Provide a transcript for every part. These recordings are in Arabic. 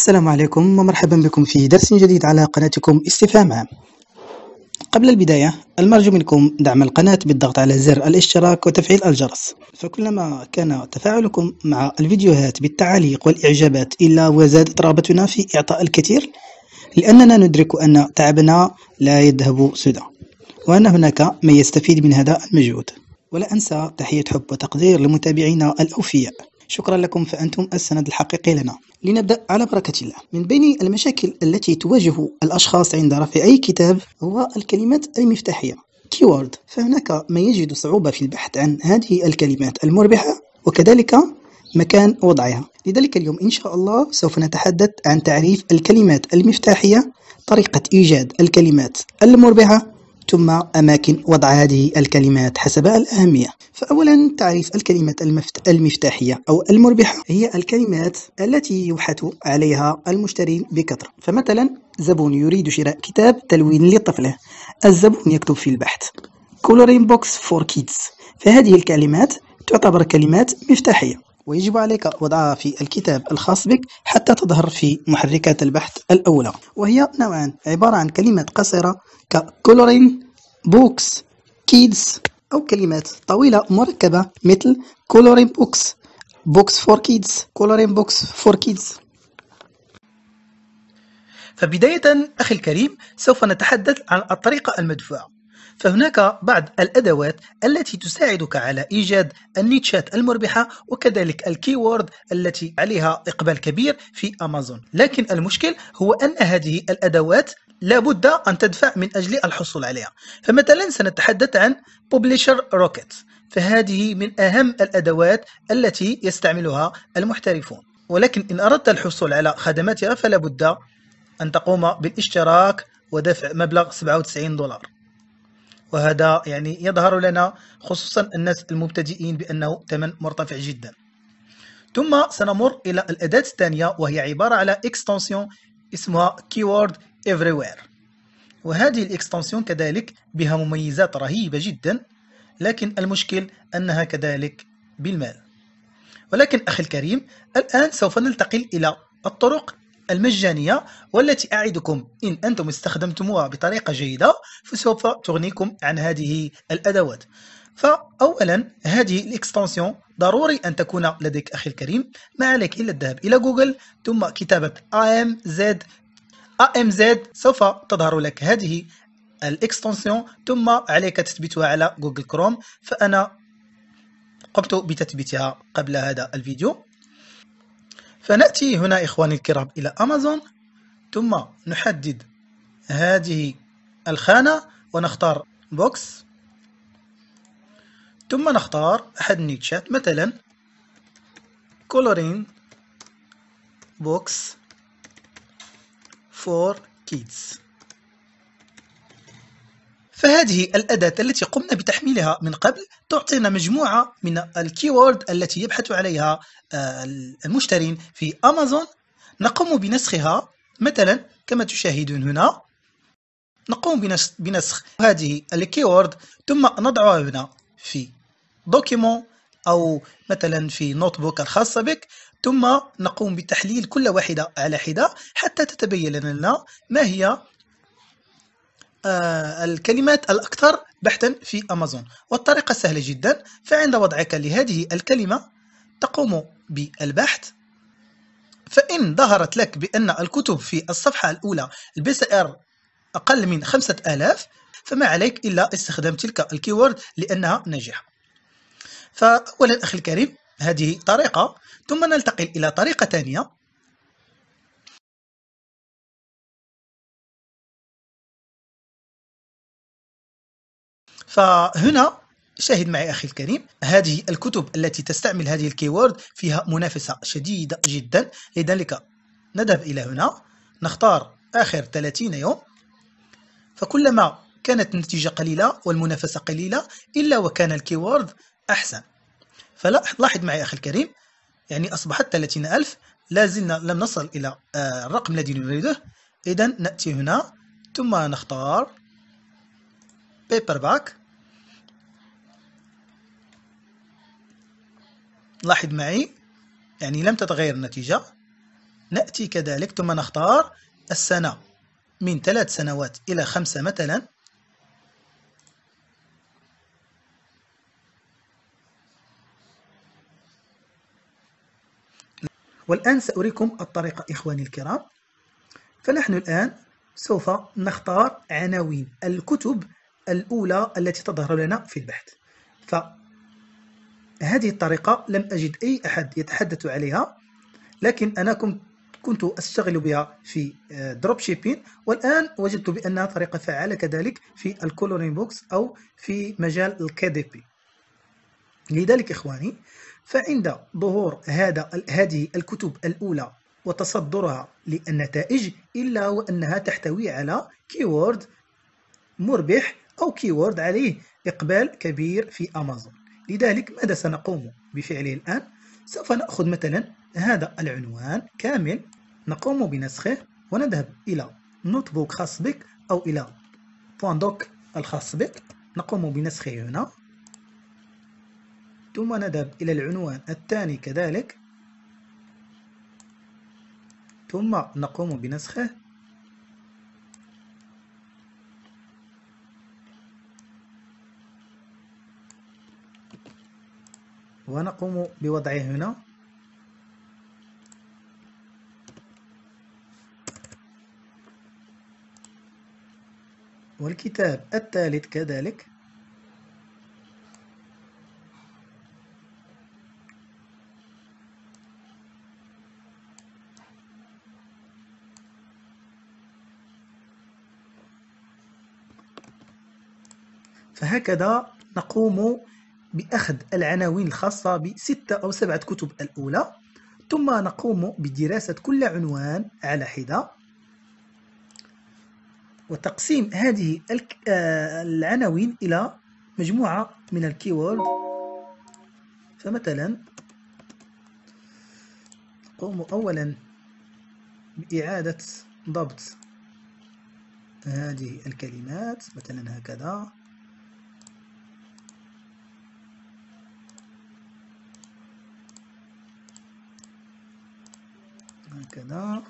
السلام عليكم ومرحبا بكم في درس جديد على قناتكم استفهام عام. قبل البداية المرجو منكم دعم القناة بالضغط على زر الاشتراك وتفعيل الجرس، فكلما كان تفاعلكم مع الفيديوهات بالتعاليق والإعجابات إلا وزادت رغبتنا في إعطاء الكثير، لأننا ندرك أن تعبنا لا يذهب سدى، وأن هناك من يستفيد من هذا المجهود. ولا أنسى تحية حب وتقدير لمتابعينا الأوفياء، شكرا لكم فأنتم السند الحقيقي لنا. لنبدأ على بركة الله. من بين المشاكل التي تواجه الأشخاص عند رفع أي كتاب هو الكلمات المفتاحية keyword، فهناك من يجد صعوبة في البحث عن هذه الكلمات المربحة وكذلك مكان وضعها. لذلك اليوم إن شاء الله سوف نتحدث عن تعريف الكلمات المفتاحية، طريقة إيجاد الكلمات المربحة، ثم أماكن وضع هذه الكلمات حسب الأهمية. فأولا تعريف الكلمات المفتاحية أو المربحة هي الكلمات التي يبحث عليها المشترين بكثرة. فمثلا زبون يريد شراء كتاب تلوين لطفله، الزبون يكتب في البحث coloring box for kids، فهذه الكلمات تعتبر كلمات مفتاحية، ويجب عليك وضعها في الكتاب الخاص بك حتى تظهر في محركات البحث الأولى، وهي نوعان، عبارة عن كلمات قصيرة coloring books kids، أو كلمات طويلة مركبة مثل coloring books for kids coloring books for kids. فبداية أخي الكريم سوف نتحدث عن الطريقة المدفوعة. فهناك بعض الأدوات التي تساعدك على إيجاد النيتشات المربحة وكذلك الكيورد التي عليها إقبال كبير في أمازون، لكن المشكل هو أن هذه الأدوات لابد أن تدفع من أجل الحصول عليها. فمثلا سنتحدث عن Publisher Rocket، فهذه من أهم الأدوات التي يستعملها المحترفون، ولكن إن أردت الحصول على خدماتها فلا بد أن تقوم بالاشتراك ودفع مبلغ $97، وهذا يعني يظهر لنا خصوصا الناس المبتدئين بأنه ثمن مرتفع جدا. ثم سنمر إلى الأداة الثانية وهي عبارة على extension اسمها Keyword Everywhere، وهذه الإكستنسيون كذلك بها مميزات رهيبة جدا، لكن المشكل أنها كذلك بالمال. ولكن أخي الكريم الآن سوف ننتقل إلى الطرق المجانية، والتي أعدكم إن أنتم استخدمتموها بطريقة جيدة فسوف تغنيكم عن هذه الأدوات. فأولا هذه الإكستنسيون ضروري أن تكون لديك أخي الكريم، ما عليك إلا الذهاب إلى جوجل ثم كتابة AMZ سوف تظهر لك هذه الإكستنسيون، ثم عليك تثبيتها على جوجل كروم، فأنا قمت بتثبيتها قبل هذا الفيديو. فنأتي هنا إخواني الكرام إلى أمازون، ثم نحدد هذه الخانة ونختار بوكس، ثم نختار أحد النيتشات مثلا coloring box for kids. فهذه الأداة التي قمنا بتحميلها من قبل تعطينا مجموعة من الكيورد التي يبحث عليها المشترين في أمازون. نقوم بنسخها مثلا كما تشاهدون هنا، نقوم بنسخ هذه الكيورد ثم نضعها هنا في دوكيمون أو مثلا في نوت بوك الخاصة بك، ثم نقوم بتحليل كل واحدة على حدة حتى تتبين لنا ما هي الكلمات الأكثر بحثا في أمازون. والطريقة سهلة جدا، فعند وضعك لهذه الكلمة تقوم بالبحث، فإن ظهرت لك بأن الكتب في الصفحة الأولى الBSR أقل من 5000 فما عليك إلا استخدام تلك الكيورد لأنها ناجحة. فأولا أخي الكريم هذه طريقة، ثم ننتقل إلى طريقة ثانية. فهنا شاهد معي أخي الكريم، هذه الكتب التي تستعمل هذه الكيورد فيها منافسة شديدة جدا، لذلك نذهب إلى هنا نختار آخر 30 يوم، فكلما كانت النتيجة قليلة والمنافسة قليلة إلا وكان الكيورد أحسن. فلاحظ معي أخي الكريم، يعني أصبحت 30,000، لازلنا لم نصل إلى الرقم الذي نريده. إذن نأتي هنا ثم نختار بيبر باك. لاحظ معي يعني لم تتغير النتيجة، نأتي كذلك ثم نختار السنة من 3 سنوات إلى 5 مثلا. والآن سأريكم الطريقة إخواني الكرام. فنحن الآن سوف نختار عناوين الكتب الأولى التي تظهر لنا في البحث. فهذه الطريقة لم أجد أي أحد يتحدث عليها، لكن أنا كنت أشتغل بها في دروب شيبين، والآن وجدت بأنها طريقة فعالة كذلك في الكولورين بوكس أو في مجال الKDP. لذلك إخواني، فعند ظهور هذه الكتب الأولى وتصدرها للنتائج إلا وأنها تحتوي على كيورد مربح أو كيورد عليه إقبال كبير في أمازون. لذلك ماذا سنقوم بفعله الآن؟ سوف نأخذ مثلا هذا العنوان كامل، نقوم بنسخه ونذهب إلى نوت بوك خاص بك أو إلى بوان دوك الخاص بك، نقوم بنسخه هنا، ثم نذهب إلى العنوان الثاني كذلك، ثم نقوم بنسخه، ونقوم بوضعه هنا، والكتاب الثالث كذلك، فهكذا نقوم بأخذ العناوين الخاصة ب6 أو 7 كتب الأولى، ثم نقوم بدراسة كل عنوان على حدة وتقسيم هذه العناوين إلى مجموعة من الكيورد. فمثلا نقوم أولا بإعادة ضبط هذه الكلمات مثلا هكذا، هكذا.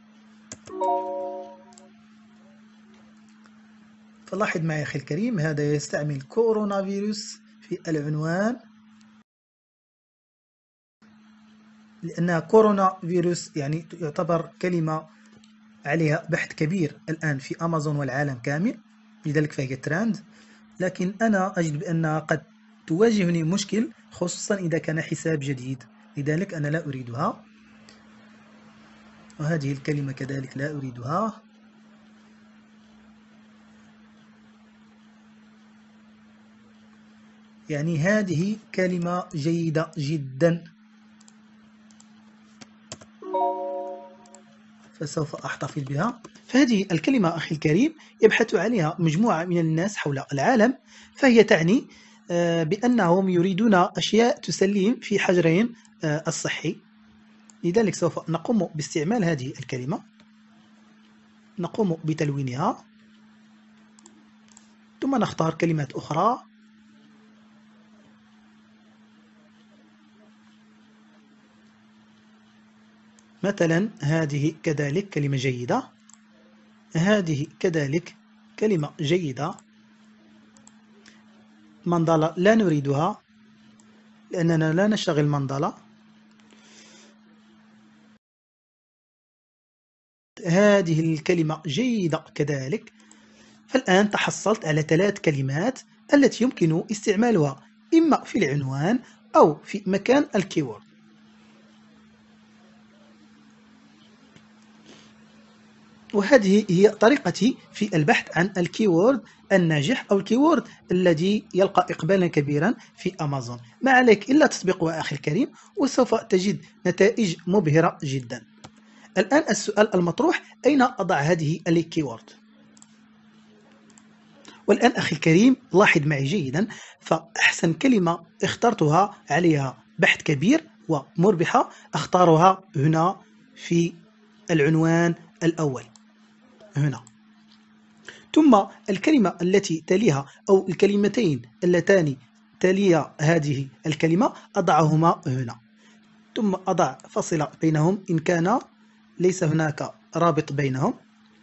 فلاحظ معي أخي الكريم، هذا يستعمل كورونا فيروس في العنوان، لأن كورونا فيروس يعني يعتبر كلمة عليها بحث كبير الآن في أمازون والعالم كامل، لذلك فهي ترند. لكن أنا أجد بأنها قد تواجهني مشكل، خصوصا إذا كان حساب جديد، لذلك أنا لا أريدها. وهذه الكلمة كذلك لا أريدها. يعني هذه كلمة جيدة جدا، فسوف أحتفظ بها. فهذه الكلمة أخي الكريم يبحث عليها مجموعة من الناس حول العالم، فهي تعني بأنهم يريدون أشياء تسليهم في حجرهم الصحي. لذلك سوف نقوم باستعمال هذه الكلمة، نقوم بتلوينها، ثم نختار كلمات أخرى، مثلا هذه كذلك كلمة جيدة، هذه كذلك كلمة جيدة. مندلة لا نريدها لأننا لا نشتغل مندلة. هذه الكلمة جيدة كذلك. فالآن تحصلت على 3 كلمات التي يمكن استعمالها إما في العنوان أو في مكان الكيورد. وهذه هي طريقتي في البحث عن الكيورد الناجح أو الكيورد الذي يلقى إقبالا كبيرا في أمازون. ما عليك إلا تطبيقها أخي الكريم، وسوف تجد نتائج مبهرة جدا. الآن السؤال المطروح: أين أضع هذه الكيورد؟ والآن أخي الكريم لاحظ معي جيدا، فأحسن كلمة اخترتها عليها بحث كبير ومربحة أختارها هنا في العنوان الأول هنا، ثم الكلمة التي تليها أو الكلمتين اللتان تلي هذه الكلمة أضعهما هنا، ثم أضع فاصلة بينهم إن كان ليس هناك رابط بينهم.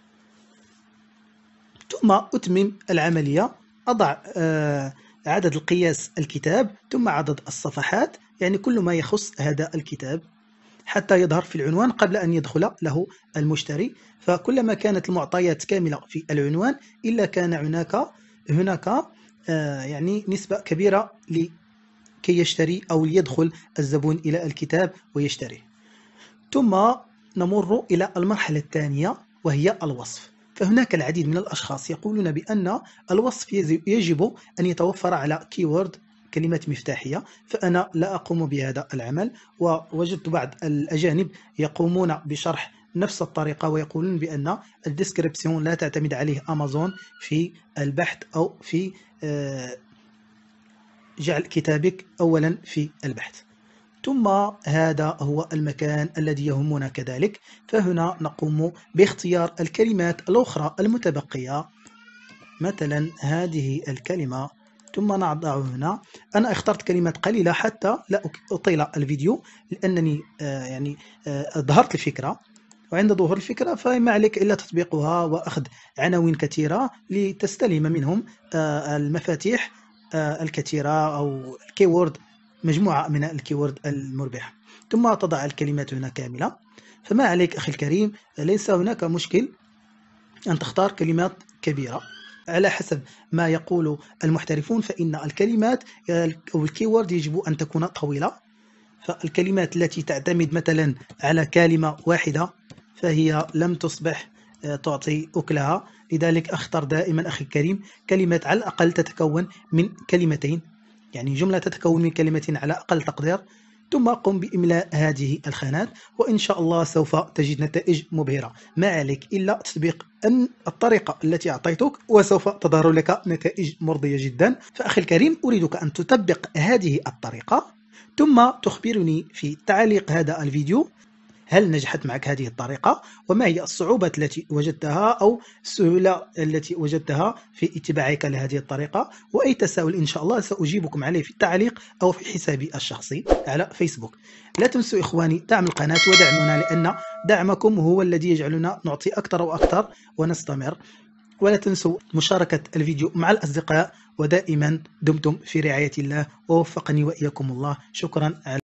ثم أتمم العملية، أضع عدد القياس الكتاب ثم عدد الصفحات، يعني كل ما يخص هذا الكتاب حتى يظهر في العنوان قبل أن يدخل له المشتري. فكلما كانت المعطيات كاملة في العنوان إلا كان هناك يعني نسبة كبيرة لكي يشتري أو ليدخل الزبون إلى الكتاب ويشتري. ثم نمر إلى المرحلة الثانية وهي الوصف. فهناك العديد من الأشخاص يقولون بأن الوصف يجب أن يتوفر على كيورد، كلمات مفتاحية، فأنا لا أقوم بهذا العمل. ووجدت بعض الأجانب يقومون بشرح نفس الطريقة ويقولون بأن الديسكريبسيون لا تعتمد عليه أمازون في البحث أو في جعل كتابك أولا في البحث. ثم هذا هو المكان الذي يهمنا كذلك، فهنا نقوم باختيار الكلمات الأخرى المتبقية، مثلا هذه الكلمة، ثم نضع هنا. أنا اخترت كلمات قليلة حتى لا أطيل الفيديو، لأنني ظهرت الفكرة، وعند ظهور الفكرة فما عليك إلا تطبيقها وأخذ عناوين كثيرة لتستلهم منهم المفاتيح الكثيرة أو الكيورد، مجموعة من الكيورد المربحة، ثم تضع الكلمات هنا كاملة. فما عليك أخي الكريم، ليس هناك مشكل أن تختار كلمات كبيرة على حسب ما يقول المحترفون، فإن الكلمات أو الكيورد يجب أن تكون طويلة. فالكلمات التي تعتمد مثلا على كلمة واحدة فهي لم تصبح تعطي أكلها، لذلك أختر دائما أخي الكريم كلمات على الأقل تتكون من كلمتين، يعني جملة تتكون من كلمتين على أقل تقدير، ثم قم بإملاء هذه الخانات وإن شاء الله سوف تجد نتائج مبهرة. ما عليك إلا تطبيق الطريقة التي أعطيتك وسوف تظهر لك نتائج مرضية جدا. فأخي الكريم، أريدك أن تطبق هذه الطريقة ثم تخبرني في تعليق هذا الفيديو هل نجحت معك هذه الطريقة، وما هي الصعوبات التي وجدتها أو السهولة التي وجدتها في اتباعك لهذه الطريقة. وأي تساؤل إن شاء الله سأجيبكم عليه في التعليق أو في حسابي الشخصي على فيسبوك. لا تنسوا إخواني دعم القناة ودعمنا، لأن دعمكم هو الذي يجعلنا نعطي أكثر وأكثر ونستمر. ولا تنسوا مشاركة الفيديو مع الأصدقاء، ودائما دمتم في رعاية الله ووفقني وإياكم الله. شكرا.